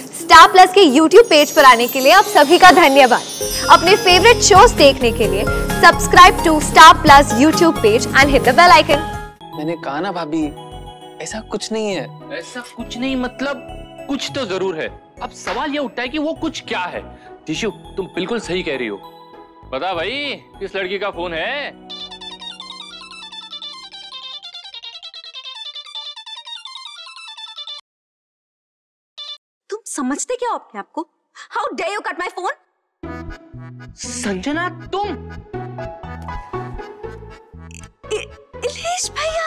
Star Plus के YouTube page पर आने के लिए आप सभी का धन्यवाद। अपने फेवरेट शोज देखने के लिए subscribe to Star Plus YouTube page and hit the bell icon. मैंने कहा ना भाभी, ऐसा कुछ नहीं है। ऐसा कुछ नहीं मतलब कुछ तो जरूर है। अब सवाल ये उठता है कि वो कुछ क्या है। टिशु, तुम बिल्कुल सही कह रही हो। बता भाई, किस लड़की का फोन है? तुम समझते क्या हो अपने आप को? How dare you cut my phone? Sanjana, तुम? इलेश भैया,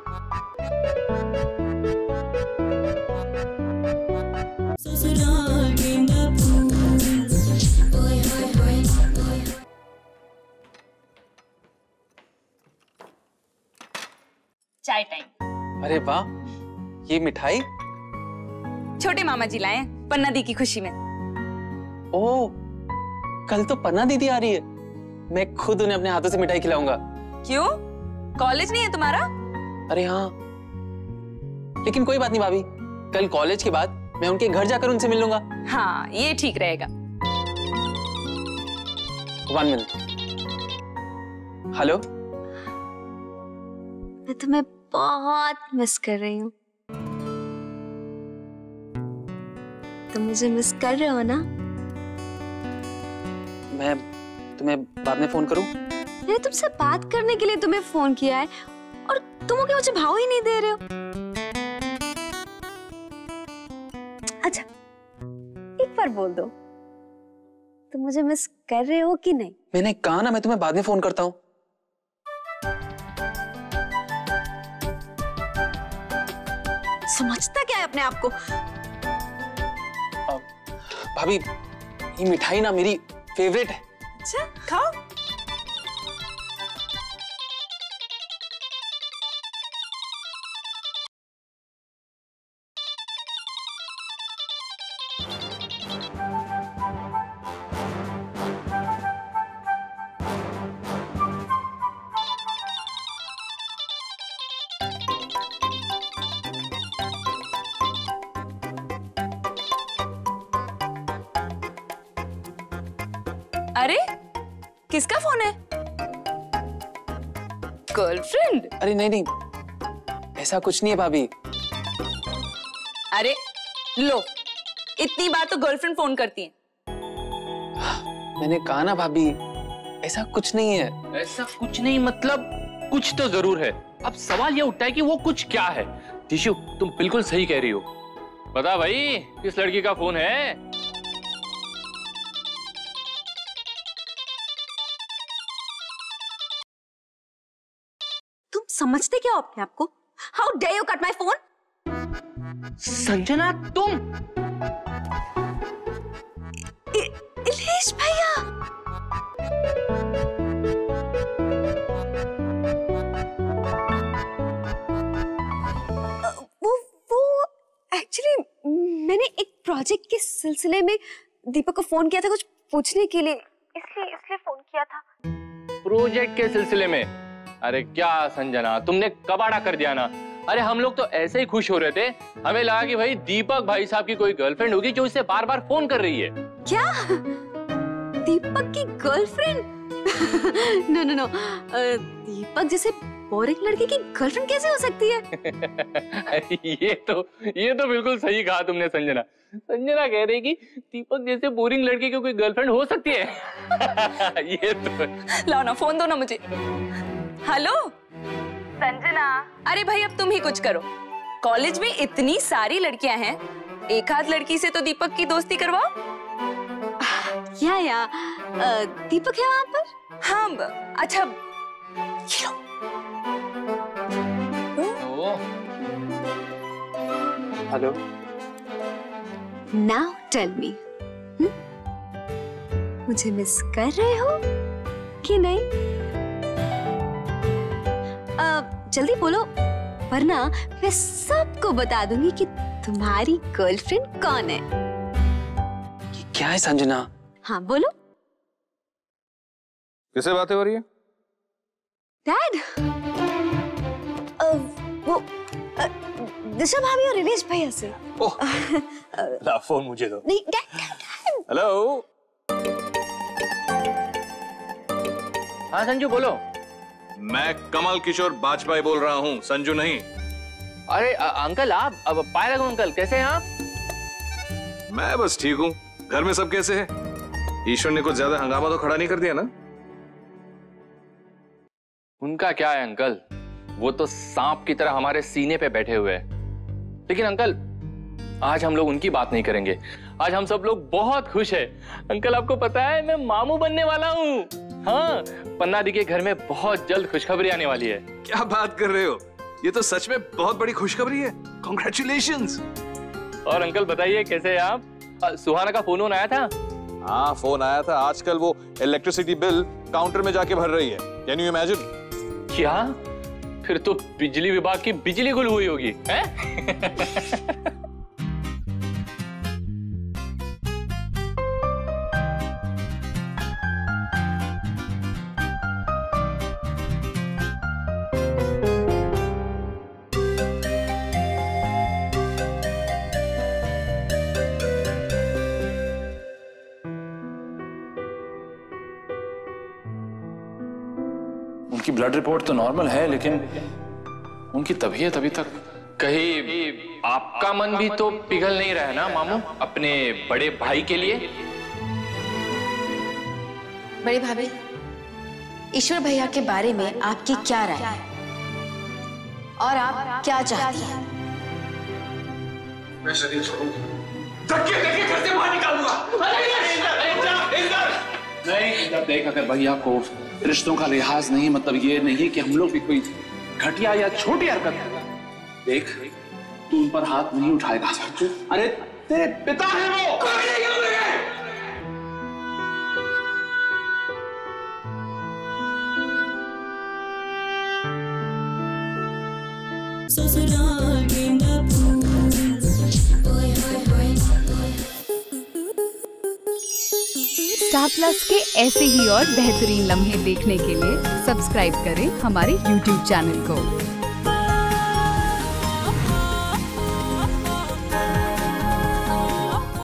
चाय टाइम। अरे वाह, ये मिठाई? छोटे मामा जी लाए हैं पन्ना दी की खुशी में। ओह, कल तो पन्ना दीदी आ रही है। मैं खुद उन्हें अपने हाथों से मिठाई खिलाऊंगा। क्यों? कॉलेज नहीं है तुम्हारा? अरे हाँ, लेकिन कोई बात नहीं भाभी, कल कॉलेज के बाद मैं उनके घर जाकर उनसे मिल लूंगा। हाँ, ये ठीक रहेगा। 1 मिनट। हेलो, मैं तुम्हें बहुत मिस कर रही हूँ। तुम मुझे मिस कर रहे हो ना? मैं तुम्हें बाद में फोन करूं? मैंने तुमसे बात करने के लिए तुम्हें फोन किया है और तुम मुझे भाव ही नहीं दे रहे हो। अच्छा, एक बार बोल दो, तुम मुझे मिस कर रहे हो कि नहीं? मैंने कहा ना, मैं तुम्हें बाद में फोन करता हूँ। समझता क्या है अपने आप को? भाभी, ये मिठाई ना मेरी फेवरेट है। अच्छा, खाओ। अरे, किसका फोन है? गर्लफ्रेंड? अरे नहीं नहीं, ऐसा कुछ नहीं है भाभी। अरे लो, इतनी बार तो गर्लफ्रेंड फोन करती है। मैंने कहा ना भाभी, ऐसा कुछ नहीं है। ऐसा कुछ नहीं मतलब कुछ तो जरूर है। अब सवाल ये उठता है कि वो कुछ क्या है। टिशु, तुम बिल्कुल सही कह रही हो। बता भाई, किस लड़की का फोन है? तुम समझते क्या हो अपने आप को? How dare you cut my phone? Sanjana, तुम? इलेश भैया, वो एक्चुअली मैंने एक प्रोजेक्ट के सिलसिले में दीपक को फोन किया था कुछ पूछने के लिए, इसलिए फोन किया था। प्रोजेक्ट के सिलसिले में? अरे क्या संजना, तुमने कबाड़ा कर दिया ना। अरे हम लोग तो ऐसे ही खुश हो रहे थे, हमें लगा कि भाई दीपक भाई साहब की कोई गर्लफ्रेंड होगी जो इससे बार बार फोन कर रही है। क्या? दीपक की girlfriend? No no no, Deepak जैसे बोरिंग लड़के की गर्लफ्रेंड कैसे हो सकती है? ये तो बिल्कुल सही कहा तुमने संजना। संजना कह रही कि दीपक जैसे बोरिंग लड़के की कोई गर्लफ्रेंड हो सकती है। ये तो लाओ ना, फोन दो ना मुझे। हेलो संजना। अरे भाई, अब तुम ही कुछ करो। कॉलेज में इतनी सारी लड़कियां हैं, एक आध लड़की से तो दीपक की दोस्ती करवाओ। या दीपक है वहां पर? हाँ, अच्छा हेलो, नाउ टेल मी, मुझे मिस कर रहे हो कि नहीं? जल्दी बोलो, वरना मैं सबको बता दूंगी कि तुम्हारी गर्लफ्रेंड कौन है। ये क्या है संजना? हाँ बोलो। किससे बातें हो रही है? डैड, वो दिशा भाभी और रिवेश भैया से। ओह, ला फोन मुझे दो। नहीं, हेलो। हाँ संजू बोलो। मैं कमल किशोर बाजपेयी बोल रहा हूँ, संजू नहीं। अरे अंकल आप, अब पाए लगो अंकल, कैसे हैं आप? मैं बस ठीक हूँ। घर में सब कैसे हैं? ईश्वर ने कुछ ज्यादा हंगामा तो खड़ा नहीं कर दिया ना? उनका क्या है अंकल, वो तो सांप की तरह हमारे सीने पे बैठे हुए हैं। लेकिन अंकल आज हम लोग उनकी बात नहीं करेंगे। आज हम सब लोग बहुत खुश हैं। अंकल आपको पता है मैं मामू बनने वाला हूँ। हाँ, पन्ना दी के घर में बहुत जल्द खुशखबरी आने वाली है। क्या बात कर रहे हो? ये तो सच में बहुत बड़ी खुशखबरी है। Congratulations! और अंकल बताइए कैसे हैं आप? सुहाना का फोन आया था? हाँ फोन आया था। आजकल वो इलेक्ट्रिसिटी बिल काउंटर में जाके भर रही है। Can you imagine? क्या? फिर तो बिजली विभाग की बिजली गुल हुई होगी, हैं? उनकी ब्लड रिपोर्ट तो नॉर्मल है, लेकिन उनकी तबीयत अभी तक। कहीं आपका मन भी तो पिघल नहीं रहा है ना मामू, अपने बड़े भाई के लिए? बड़ी भाभी, ईश्वर भैया के बारे में आपकी क्या राय है और आप क्या चाहती हैं? मैं शरीर छोड़ूंगा। धक्के देके घर से बाहर निकालूंगा। नहीं, जब देख अगर भैया को रिश्तों का लिहाज नहीं, मतलब ये नहीं कि हम लोग भी कोई घटिया या छोटी हरकत करें। देख तू उन पर हाथ नहीं उठाएगा। अरे तेरे पिता है वो। स्टार प्लस के ऐसे ही और बेहतरीन लम्हे देखने के लिए सब्सक्राइब करें हमारे YouTube चैनल को।